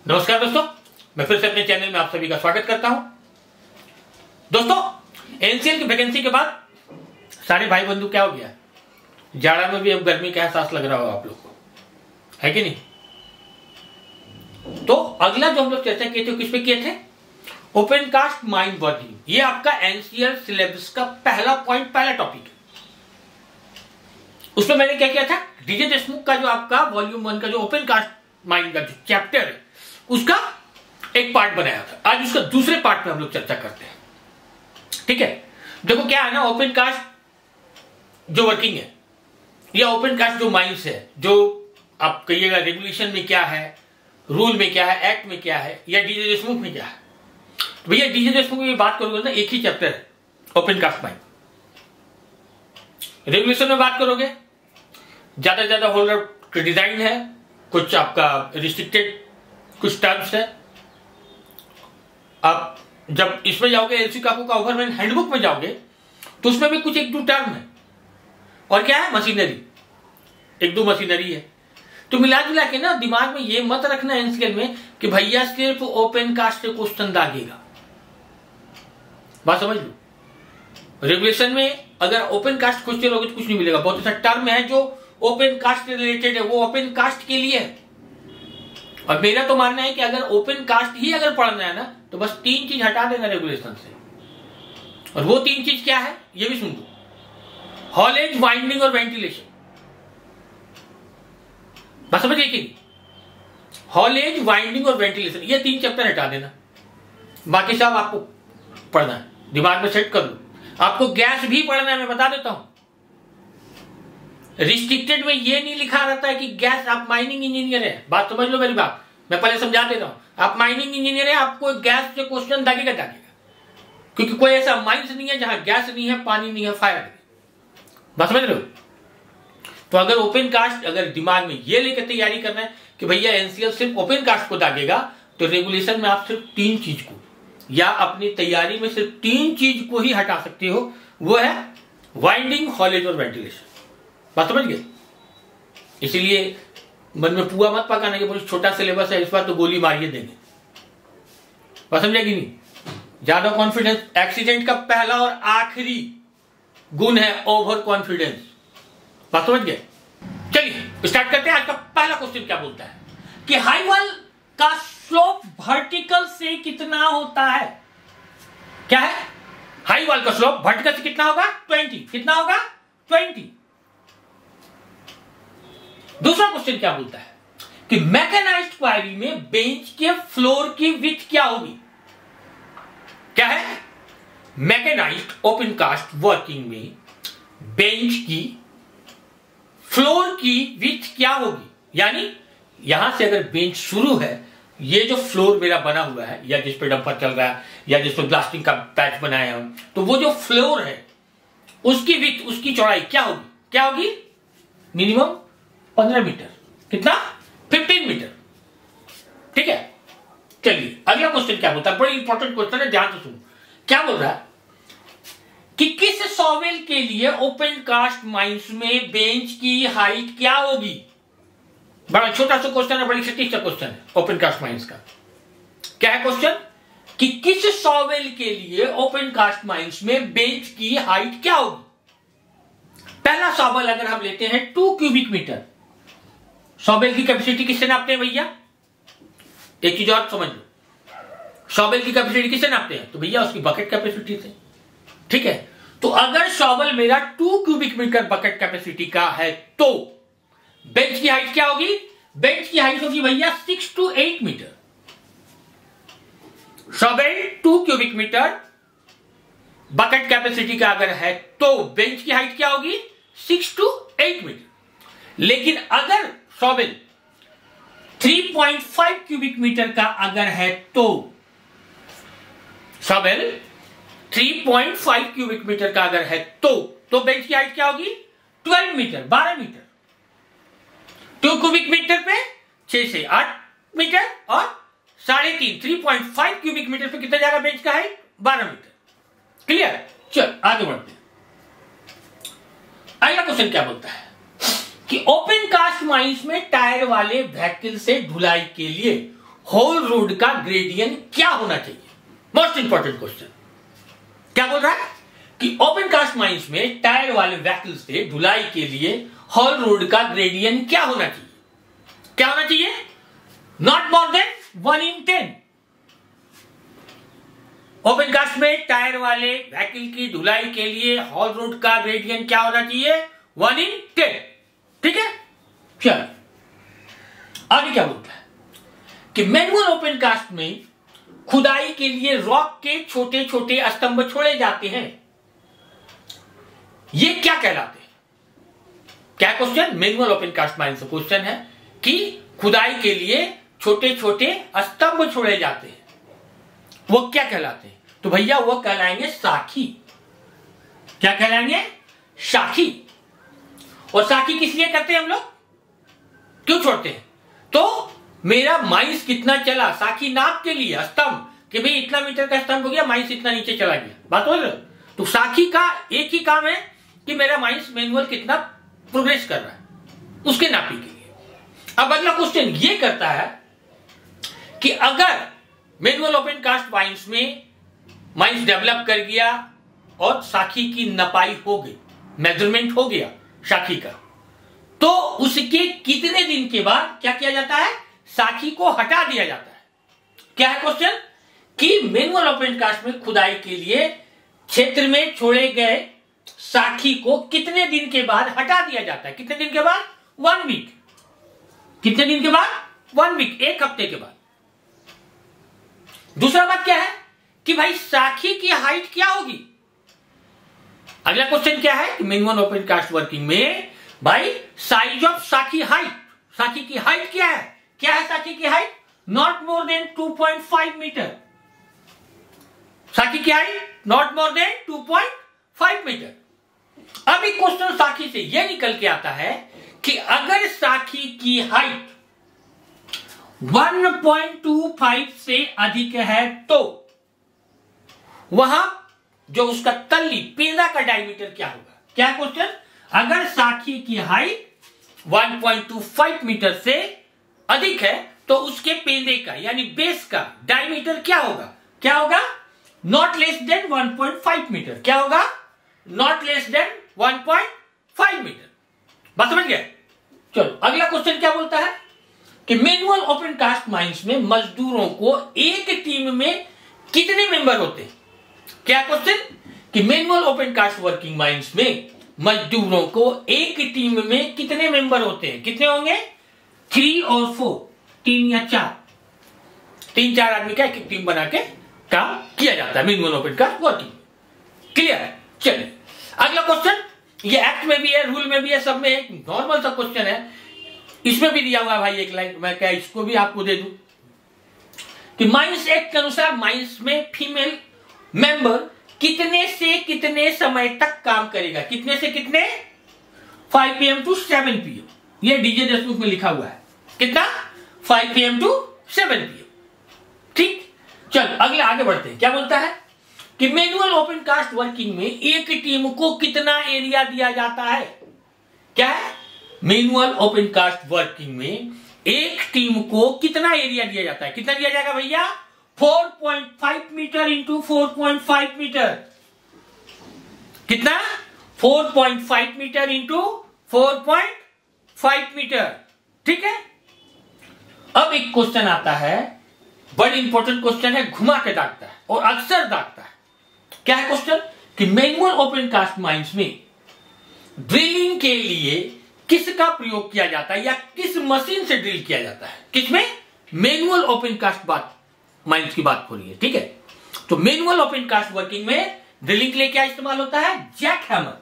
नमस्कार दोस्तों, मैं फिर से अपने चैनल में आप सभी का स्वागत करता हूं। दोस्तों, एनसीएल की वैकेंसी के बाद सारे भाई बंधु क्या हो गया, जाड़ा में भी अब गर्मी का एहसास लग रहा होगा आप लोग को, है कि नहीं। तो अगला जो हम लोग चर्चा किए थे किस पे किए थे, ओपन कास्ट माइन वर्किंग। ये आपका एनसीएल सिलेबस का पहला पॉइंट, पहला टॉपिक है। उसमें मैंने क्या किया था, डीजे देशमुख का जो आपका वॉल्यूम 1 का जो ओपन कास्ट माइन का जो चैप्टर है उसका एक पार्ट बनाया था। आज उसका दूसरे पार्ट में हम लोग चर्चा करते हैं। ठीक है, देखो क्या है ना, ओपन कास्ट जो वर्किंग है या ओपन कास्ट जो माइंस है, जो आप कहिएगा रेगुलेशन में क्या है, रूल में क्या है, एक्ट में क्या है, या डीजे देशमुख में क्या है। तो भैया डीजे देशमुख में बात करोगे ना, एक ही चैप्टर है ओपन कास्ट माइन। रेगुलेशन में बात करोगे, ज्यादा से ज्यादा होल्डर का डिजाइन है, कुछ आपका रिस्ट्रिक्टेड कुछ टर्म्स है। आप जब इसमें जाओगे एलसी कापू का ओवरमैन हैंडबुक में जाओगे तो उसमें भी कुछ एक दो टर्म है, और क्या है, मशीनरी, एक दो मशीनरी है। तो मिला जुला के ना दिमाग में ये मत रखना एनसीएल में कि भैया सिर्फ ओपन कास्ट से क्वेश्चन दागेगा। बात समझ लो, रेगुलेशन में अगर ओपन कास्ट क्वेश्चन लोगे तो कुछ नहीं मिलेगा। बहुत अच्छा टर्म है जो ओपन कास्ट से रिलेटेड है, वो ओपन कास्ट के लिए है। और मेरा तो मानना है कि अगर ओपन कास्ट ही अगर पढ़ना है ना तो बस 3 चीज हटा देना रेगुलेशन से। और वो 3 चीज क्या है ये भी सुन दो, हॉलेज, वाइंडिंग और वेंटिलेशन। बस समझिए कि हॉलेज, वाइंडिंग और वेंटिलेशन, ये 3 चैप्टर हटा देना, बाकी सब आपको पढ़ना है। दिमाग में सेट कर लो। आपको गैस भी पढ़ना है, मैं बता देता हूं। रिस्ट्रिक्टेड में ये नहीं लिखा रहता है कि गैस, आप माइनिंग इंजीनियर है, बात समझ लो मेरी बात, मैं पहले समझा देता हूं। आप माइनिंग इंजीनियर है, आपको गैस से क्वेश्चन दागेगा, क्योंकि कोई ऐसा माइंस नहीं है जहां गैस नहीं है, पानी नहीं है, फायर नहीं। बात समझ रहे हो। तो अगर ओपन कास्ट, अगर दिमाग में ये लेकर तैयारी करना है कि भैया एनसीएल सिर्फ ओपन कास्ट को दागेगा, तो रेगुलेशन में आप सिर्फ 3 चीज को, या अपनी तैयारी में सिर्फ 3 चीज को ही हटा सकते हो। वो है वाइंडिंग, हॉलेज और वेंटिलेशन। बात समझ गए। इसीलिए मन में पुआ मत पकाना कि बहुत छोटा सिलेबस है, इस बार तो गोली मारिए देंगे। बात समझेगी नहीं, ज्यादा कॉन्फिडेंस एक्सीडेंट का पहला और आखिरी गुण है, ओवर कॉन्फिडेंस। बात समझ गए। चलिए स्टार्ट करते हैं। आज का पहला क्वेश्चन क्या बोलता है कि हाई वॉल का स्लोप वर्टिकल से कितना होता है। क्या है, हाई वॉल का स्लोप वर्टिकल से कितना होगा, 20। कितना होगा, 20। दूसरा क्वेश्चन क्या बोलता है कि मैकेनाइज्ड क्वायरी में बेंच के फ्लोर की विड्थ क्या होगी। क्या है, मैकेनाइज्ड ओपन कास्ट वर्किंग में बेंच की फ्लोर की विड्थ क्या होगी। यानी यहां से अगर बेंच शुरू है, ये जो फ्लोर मेरा बना हुआ है, या जिस पे डंपर चल रहा है, या जिस पे ब्लास्टिंग का पैच बनाया हम, तो वो जो फ्लोर है उसकी विड्थ, उसकी चौड़ाई क्या होगी। क्या होगी, मिनिमम 15 मीटर। कितना, 15 मीटर। ठीक है। चलिए अगला क्वेश्चन क्या बोलता है, बड़ी इंपॉर्टेंट क्वेश्चन है, ध्यान से सुनो। क्या बोल रहा है कि किस सॉवेल के लिए ओपन कास्ट माइंस में बेंच की हाइट क्या होगी। बड़ा छोटा सा क्वेश्चन है, बड़ी सटीक सा क्वेश्चन है ओपन कास्ट माइंस का। क्या है क्वेश्चन कि किस सॉवेल के लिए ओपन कास्ट माइंस में बेंच की हाइट क्या होगी। पहला सॉवेल अगर हम लेते हैं 2 क्यूबिक मीटर, सॉवेल की कैपेसिटी किससे नापते हैं भैया, एक चीज और समझ लो, सॉवेल की कैपेसिटी किससे नापते हैं, तो भैया उसकी बकेट कैपेसिटी से। ठीक है, तो अगर सॉवेल मेरा 2 क्यूबिक मीटर बकेट कैपेसिटी का है तो बेंच की हाइट क्या होगी, बेंच की हाइट होगी भैया 6 to 8 metre. Shovel 2 cubic metre bucket capacity का अगर है तो बेंच की हाइट क्या होगी, 6 to 8 मीटर। लेकिन अगर सॉवेल 3.5 क्यूबिक मीटर का अगर है तो, सॉवेल 3.5 क्यूबिक मीटर का अगर है तो बेंच की हाइट क्या होगी, 12 मीटर, 12 मीटर। 2 क्यूबिक मीटर पे 6 से 8 मीटर, और 3.5 3.5 क्यूबिक मीटर पे कितना जाएगा बेंच का हाइट, 12 मीटर। क्लियर। चल आगे बढ़ते हैं। अगला क्वेश्चन क्या बोलता है कि ओपन कास्ट माइंस में टायर वाले व्हीकल से ढुलाई के लिए होल रोड का ग्रेडियंट क्या होना चाहिए? Most important question. क्या बोल रहा है कि ओपन कास्ट माइंस में टायर वाले व्हीकल से ढुलाई के लिए होल रोड का ग्रेडियंट क्या होना चाहिए? क्या होना चाहिए? Not more than 1/10। Open cast में टायर वाले व्हीकल की ढुलाई के लिए होल रोड का ग्रेडियंट क्या होना चाहिए? 1/10। ठीक है, चलो आगे क्या बोलता है कि मैनुअल ओपन कास्ट में खुदाई के लिए रॉक के छोटे छोटे स्तंभ छोड़े जाते हैं, ये क्या कहलाते हैं? क्या question? Manual open cast mines से क्वेश्चन है कि खुदाई के लिए छोटे छोटे स्तंभ छोड़े जाते हैं, वो क्या कहलाते हैं? तो भैया वो कहलाएंगे साखी। क्या कहलाएंगे? साखी। और साखी किस लिए करते हैं हम लोग? क्यों छोड़ते हैं? तो मेरा माइंस कितना चला, साखी नाप के लिए, स्तंभ कि भाई इतना मीटर का स्तंभ हो गया, माइंस इतना नीचे चला गया, बात हो रही। तो साखी का एक ही काम है कि मेरा माइंस मैनुअल कितना प्रोग्रेस कर रहा है, उसके नापी के लिए। अब अगला क्वेश्चन ये करता है कि अगर मैनुअल ओपन कास्ट माइंस में माइंस डेवलप कर गया और साखी की नपाई हो गई, मेजरमेंट हो गया साखी का, तो उसके कितने दिन के बाद क्या किया जाता है? साखी को हटा दिया जाता है। क्या है क्वेश्चन? कि मैनुअल ओपन कास्ट में खुदाई के लिए क्षेत्र में छोड़े गए साखी को कितने दिन के बाद हटा दिया जाता है? कितने दिन के बाद? 1 वीक। कितने दिन के बाद? 1 वीक, 1 हफ्ते के बाद। दूसरा बात क्या है कि भाई साखी की हाइट क्या होगी? अगला क्वेश्चन क्या है कि मैनुअल ओपन कास्ट वर्किंग में भाई साइज ऑफ साखी हाइट, साखी की हाइट क्या है? क्या है साखी की हाइट? नॉट मोर देन 2.5 मीटर। साखी की हाइट नॉट मोर देन 2.5 मीटर। अब एक क्वेश्चन साखी से यह निकल के आता है कि अगर साखी की हाइट 1.25 से अधिक है तो वहां जो उसका तल्ली पेंदा का डायमीटर क्या होगा? क्या क्वेश्चन? अगर साखी की हाइट 1.25 मीटर से अधिक है तो उसके पेंदे का यानी बेस का डायमीटर क्या होगा? क्या होगा? नॉट लेस देन 1.5 मीटर। क्या होगा? नॉट लेस देन 1.5 मीटर। बात समझ गए? चलो अगला क्वेश्चन क्या बोलता है कि मैनुअल ओपन कास्ट माइंस में मजदूरों को एक टीम में कितने मेंबर होते हैं? क्या क्वेश्चन? कि manual open cast working mines में मजदूरों को एक टीम में कितने मेंबर होते हैं? कितने होंगे? 3 और 4, 3 या 4, 3-4 आदमी का एक टीम बना के काम किया जाता है manual open cast working. Clear है? चलिए अगला क्वेश्चन, ये एक्ट में भी है, रूल में भी है, सब में एक नॉर्मल सा क्वेश्चन है। इसमें भी दिया हुआ है भाई एक लाइन, मैं क्या इसको भी आपको दे दूं कि माइंस एक्ट के अनुसार माइंस में फीमेल मेंबर कितने से कितने समय तक काम करेगा? कितने से कितने? 5 PM to 7 PM। ये डीजे देशमुख में लिखा हुआ है। कितना? 5 PM to 7 PM। ठीक, चल अगले आगे बढ़ते हैं। क्या बोलता है कि मैनुअल ओपन कास्ट वर्किंग में एक टीम को कितना एरिया दिया जाता है? क्या है? मैनुअल ओपन कास्ट वर्किंग में एक टीम को कितना एरिया दिया जाता है? कितना दिया जाएगा भैया? 4.5 मीटर इंटू 4.5 मीटर। कितना? 4.5 मीटर इंटू 4.5 मीटर। ठीक है, अब एक क्वेश्चन आता है, बड़ी इंपॉर्टेंट क्वेश्चन है, घुमा के दागता है और अक्सर दागता है। क्या है क्वेश्चन? कि मैनुअल ओपन कास्ट माइंस में ड्रिलिंग के लिए किसका प्रयोग किया जाता है या किस मशीन से ड्रिल किया जाता है? किसमें? मैनुअल ओपन कास्ट माइंस की बात हो रही है। ठीक है, तो मैनुअल ओपन कास्ट वर्किंग में ड्रिलिंग के लिए क्या इस्तेमाल होता है? Jack hammer.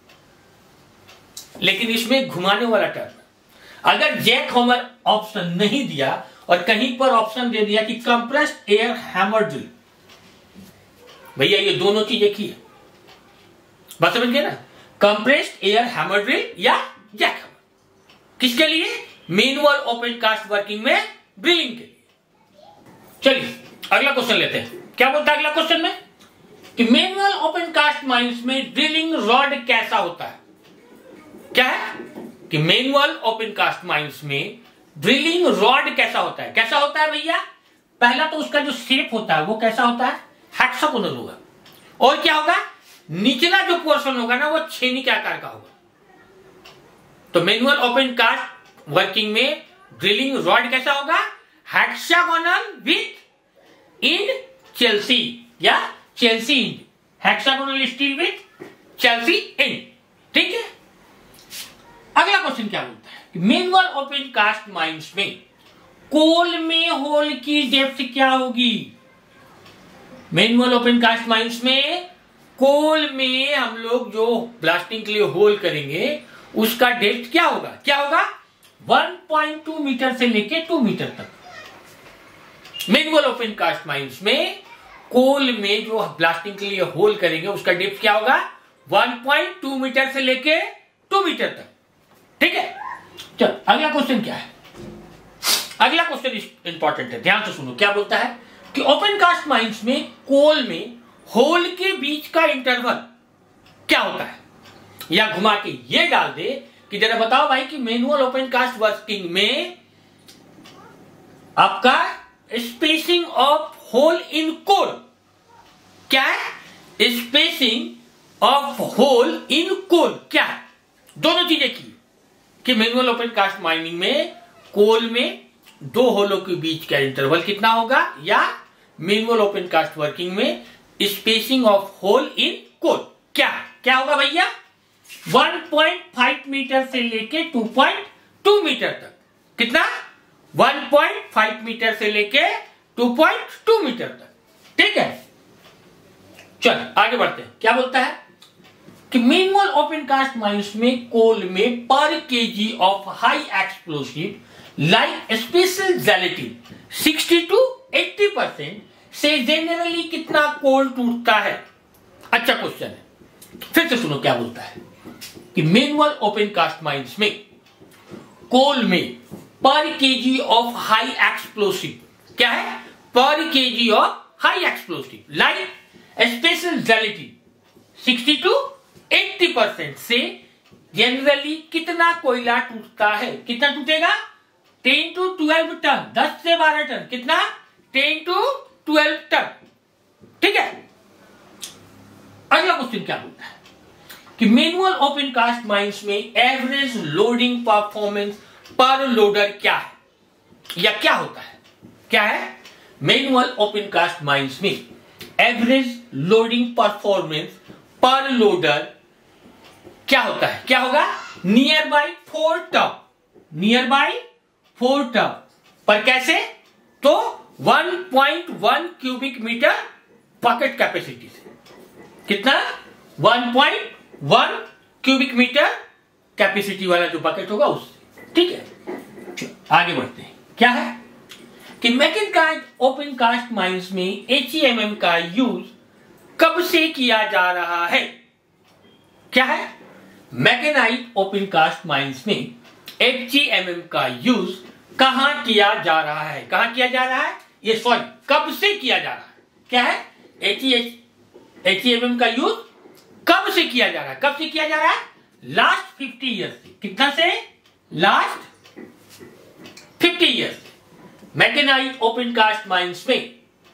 लेकिन इसमें घुमाने वाला टर्म, अगर जैक हैमर ऑप्शन नहीं दिया और कहीं पर ऑप्शन दे दिया कि कंप्रेस्ड एयर हैमर ड्रिल, भैया ये दोनों चीज एक ही है। बात समझ गए ना? कंप्रेस्ड एयर हैमर ड्रिल या जैक हैमर किसके लिए? मैनुअल ओपन कास्ट वर्किंग में ड्रिलिंग के लिए। चलिए अगला क्वेश्चन लेते हैं। क्या बोलता है अगला क्वेश्चन में कि मैनुअल ओपन कास्ट माइंस में ड्रिलिंग रॉड कैसा होता है? क्या है कि मैनुअल ओपन कास्ट माइंस में ड्रिलिंग रॉड कैसा होता है? कैसा होता है भैया? पहला तो उसका जो शेप होता है वो कैसा होता है? हेक्सागोनल होगा। और क्या होगा? निचला जो पोर्शन होगा ना वो छेनी के आकार का होगा। तो मैनुअल ओपन कास्ट वर्किंग में ड्रिलिंग रॉड कैसा होगा? हेक्सागोनल विथ इन चेल्सी या chisel end, hexagonal steel with chisel end. ठीक है। अगला क्वेश्चन क्या बोलता है कि मैनुअल ओपन कास्ट माइंस में कोल में होल की डेप्थ क्या होगी? मैनुअल ओपन कास्ट माइंस में कोल में हम लोग जो ब्लास्टिंग के लिए होल करेंगे उसका डेप्थ क्या होगा? क्या होगा? 1.2 मीटर से लेके 2 मीटर तक। मैनुअल ओपन कास्ट माइंस में कोल में जो ब्लास्टिंग के लिए होल करेंगे उसका डेप्थ क्या होगा? 1.2 मीटर से लेके 2 मीटर तक। ठीक है। चल अगला क्वेश्चन क्या है? अगला क्वेश्चन इंपॉर्टेंट है, ध्यान से सुनो। क्या बोलता है कि ओपन कास्ट माइंस में कोल में होल के बीच का इंटरवल क्या होता है? या घुमा के ये डाल दे कि जरा बताओ भाई कि मैनुअल ओपन कास्ट वर्किंग में आपका spacing of hole in coal क्या है? Spacing of hole in coal क्या है? दोनों चीजें की कि मैनुअल ओपन कास्ट माइनिंग में कोल में दो होलों के बीच का इंटरवल कितना होगा, या मैनुअल ओपन कास्ट वर्किंग में spacing of hole in coal क्या होगा भैया? 1.5 मीटर से लेके 2.2 मीटर तक। कितना? 1.5 मीटर से लेके 2.2 मीटर तक। ठीक है। चल आगे बढ़ते हैं। क्या बोलता है कि मैनुअल ओपन कास्ट माइंस में कोल में per kg of high explosive like special gelatine 60 to 80% से जनरली कितना कोल टूटता है? अच्छा क्वेश्चन है, फिर से सुनो क्या बोलता है कि मैनुअल ओपन कास्ट माइंस में कोल में per kg of high explosive क्या है? Per kg of high explosive like special gelatine 60 to 80% से जनरली कितना कोयला टूटता है? कितना टूटेगा? 10 to 12 टन, 10 से 12 टन। कितना? 10 to 12 टन। ठीक है। अगला क्वेश्चन क्या बोलता है कि मैनुअल ओपन कास्ट माइंस में average loading performance per loader क्या है, या क्या होता है? क्या है? मैनुअल ओपन कास्ट माइंस में average loading performance per loader क्या होता है? क्या होगा? Nearby 4 tonne. Nearby 4 tonne पर कैसे? तो 1.1 क्यूबिक मीटर बकेट कैपेसिटी से। कितना? 1.1 क्यूबिक मीटर कैपेसिटी वाला जो बकेट होगा उससे। ठीक है। आगे बढ़ते हैं। क्या है कि मैकेनाइज्ड ओपन कास्ट माइंस में HEMM का यूज कब से किया जा रहा है? क्या है? मैकेनाइज्ड ओपन कास्ट माइंस में HEMM का यूज कहां किया जा रहा है? कहां किया जा रहा है? ये सॉरी, कब से किया जा रहा है? क्या है? HEMM का यूज कब से किया जा रहा है? कब से किया जा रहा है? लास्ट 50 ईयर्स से। कितना से? लास्ट 50 ईयर्स से मैकेनाइज्ड ओपन कास्ट माइंस में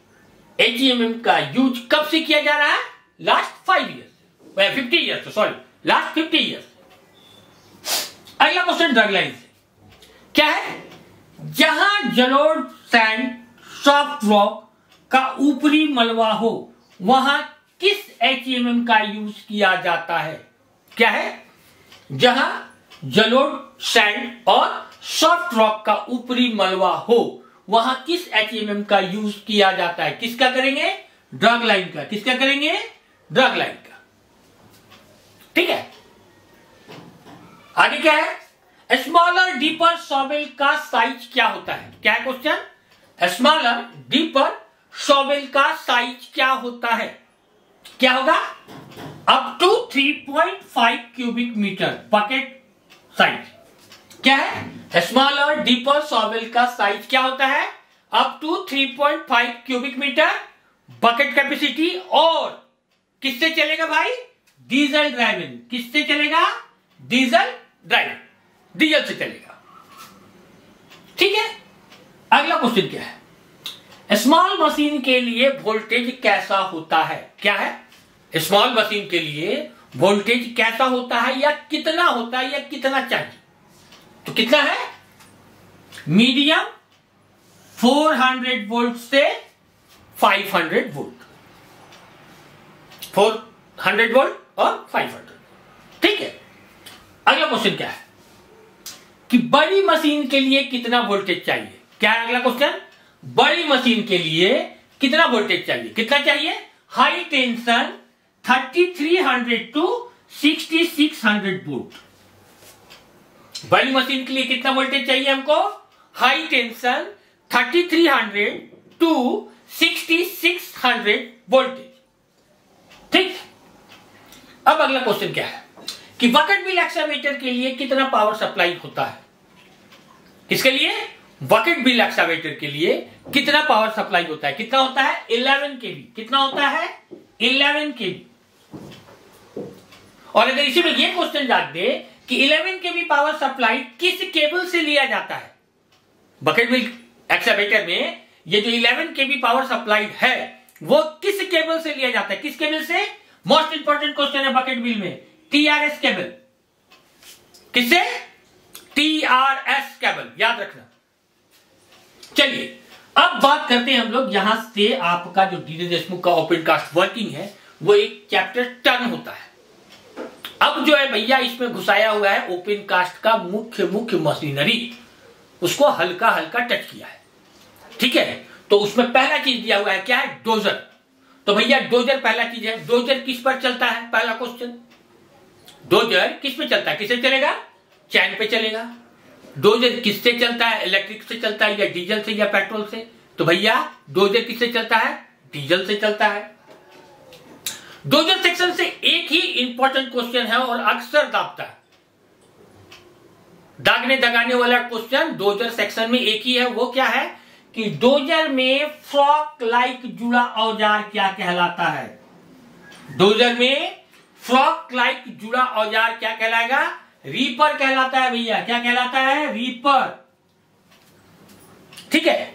HEMM का यूज कब से किया जा रहा है? Last 5 years, 50 years, sorry, last 50 years. अगला क्वेश्चन ड्रग लाइन से। क्या है? जहां जलोढ़, सैंड, सॉफ्ट रॉक का ऊपरी मलबा हो वहां किस HEMM का यूज किया जाता है? क्या है? जहां जलोढ़, सैंड और सॉफ्ट रॉक का ऊपरी मलबा हो वहां किस HEMM का यूज किया जाता है? किसका करेंगे? ड्रग लाइन का। किसका करेंगे? ड्रग लाइन का। ठीक है। आगे क्या है? स्मॉलर डीपर शॉवेल का साइज क्या होता है? क्या है क्वेश्चन? स्मॉलर डीपर शॉवेल का साइज क्या होता है? क्या होगा? Up to 3.5 cubic metre bucket size. क्या है? स्मॉलर डीपर शॉवेल का साइज क्या होता है? Up to 3.5 cubic metre bucket capacity. और किससे चलेगा भाई? Diesel driving. किससे चलेगा? डीजल ड्राइविंग, डीजल से चलेगा। ठीक है, अगला क्वेश्चन क्या है? स्मॉल मशीन के लिए वोल्टेज कैसा होता है? क्या है? स्मॉल मशीन के लिए वोल्टेज कैसा होता है या कितना होता है या कितना चाहिए? तो कितना है? मीडियम 400 वोल्ट से 500 वोल्ट, 400 वोल्ट और 500। ठीक है, अगला क्वेश्चन क्या है कि बड़ी मशीन के लिए कितना वोल्टेज चाहिए? क्या है अगला क्वेश्चन? बड़ी मशीन के लिए कितना वोल्टेज चाहिए? कितना चाहिए? High tension 3300 to 6600 volt. बड़ी मशीन के लिए कितना वोल्टेज चाहिए हमको? High tension 3300 to 6600 voltage. ठीक, अब अगला क्वेश्चन क्या है कि बकेट व्हील एक्सकावेटर के लिए कितना पावर सप्लाई होता है? किसके लिए? बकेट व्हील एक्सकावेटर के लिए कितना पावर सप्लाई होता है? कितना होता है? 11 kV। कितना होता है? 11 kV। और अगर इसी में यह क्वेश्चन जान दे कि 11 kV पावर सप्लाई किस केबल से लिया जाता है? बकेट व्हील एक्सकावेटर में ये जो 11 kV पावर सप्लाई है वो किस केबल से लिया जाता है? किस केबल से? मोस्ट इंपॉर्टेंट क्वेश्चन है बकेट व्हील में, TRS केबल। किससे? TRS केबल, याद रखना। चलिए अब बात करते हैं हम लोग, यहां से आपका जो डी देशमुख का ओपन कास्ट वर्किंग है वो एक चैप्टर टर्न होता है। अब जो है भैया इसमें घुसाया हुआ है ओपन कास्ट का मुख्य मशीनरी, उसको हल्का हल्का टच किया है। ठीक है, तो उसमें पहला चीज दिया हुआ है क्या है? डोजर। तो भैया डोजर पहला चीज है। डोजर किस पर चलता है? पहला क्वेश्चन, डोजर किस पे चलता है? किससे चलेगा? चैन पे चलेगा। डोजर किससे चलता है? इलेक्ट्रिक से चलता है या डीजल से या पेट्रोल से? तो भैया डोजर किससे चलता है? डीजल से चलता है। डोजर सेक्शन से एक ही इंपॉर्टेंट क्वेश्चन है और अक्सर दागता है, दागने दगाने वाला क्वेश्चन डोजर सेक्शन में एक ही है। वो क्या है कि डोजर में फ्रॉक लाइक जुड़ा औजार क्या कहलाता है? डोजर में फ्रॉक लाइक जुड़ा औजार क्या कहलाएगा? रीपर कहलाता है भैया। क्या कहलाता है? रीपर। ठीक है,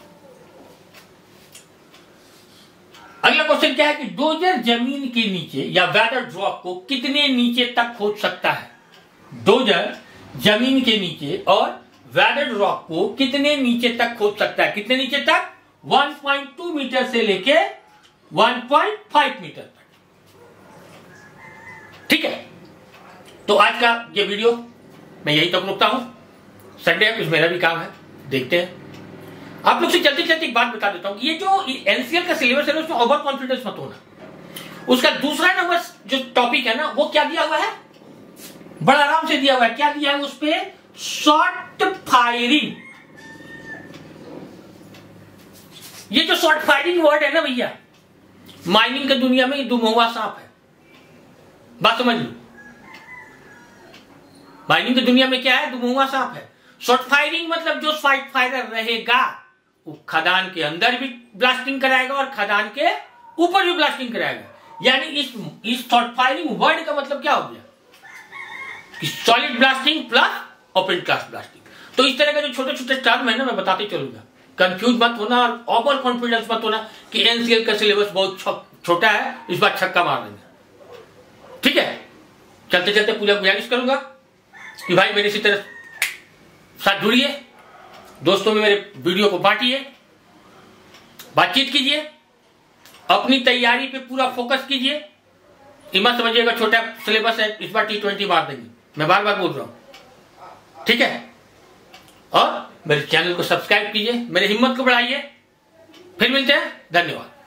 अगला क्वेश्चन क्या है कि डोजर जमीन के नीचे या वेदर ड्रॉप को कितने नीचे तक खोद सकता है? डोजर जमीन के नीचे और वेदर ड्रॉप को कितने नीचे तक खोद सकता है? कितने नीचे तक? 1.2 मीटर से लेके 1.5 मीटर तक। ठीक है, तो आज का ये वीडियो मैं यही तक रुकता हूं। संडे है, कुछ मेरा भी काम है, देखते हैं। आप लोग से चलते चलते एक बात बता देता हूं, ये जो एनसीएल का सिलेबस है उसमें ओवर कॉन्फिडेंस मत होना। उसका दूसरा नंबर जो टॉपिक है ना वो क्या दिया हुआ है? बड़ा आराम से दिया हुआ है। क्या दिया है उस पे? Short firing. ये जो शॉर्ट फायरिंग वर्ड है ना भैया, माइनिंग की दुनिया में दुमुआ सांप है। बात समझ लो, माइनिंग की दुनिया में क्या है? दुमुआ सांप है। शॉर्ट फायरिंग मतलब जो शॉर्ट फायरर रहेगा वो खदान के अंदर भी ब्लास्टिंग कराएगा और खदान के ऊपर भी ब्लास्टिंग कराएगा। यानी इस शॉर्ट फायरिंग वर्ड का मतलब क्या हो गया कि solid blasting plus open cast blasting. तो इस तरह का जो छोटे छोटे टर्म है ना मैं बताते चलूंगा। कंफ्यूज मत होना और ओवर कॉन्फिडेंस मत होना कि एनसीएल का सिलेबस बहुत छोटा है, इस बार छक्का मार देंगे। ठीक है, चलते चलते पूरा गुजारिश करूंगा कि भाई मेरे इसी तरह साथ जुड़िए, दोस्तों में मेरे वीडियो को बांटिए, बातचीत कीजिए, अपनी तैयारी पे पूरा फोकस कीजिए। ये मत समझिएगा छोटा सिलेबस है इस बार T20 मार देंगे, मैं बार बार बोल रहा हूं। ठीक है, और मेरे चैनल को सब्सक्राइब कीजिए, मेरी हिम्मत को बढ़ाइए। फिर मिलते हैं, धन्यवाद।